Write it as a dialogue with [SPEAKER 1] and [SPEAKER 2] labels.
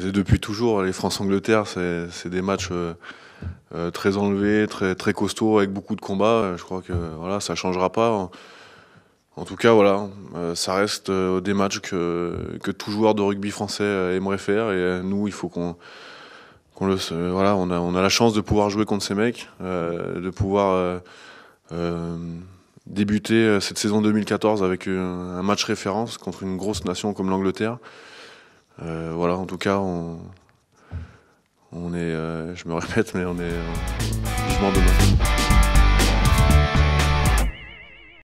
[SPEAKER 1] Et depuis toujours, les France-Angleterre, c'est des matchs très enlevés, très costauds, avec beaucoup de combats. Je crois que voilà, ça changera pas. En tout cas, voilà, ça reste des matchs que tout joueur de rugby français aimerait faire. Et nous, il faut voilà, on a la chance de pouvoir jouer contre ces mecs, de pouvoir débuter cette saison 2014 avec un match référence contre une grosse nation comme l'Angleterre. Voilà, en tout cas, on est, je me répète, mais on est vivement demain.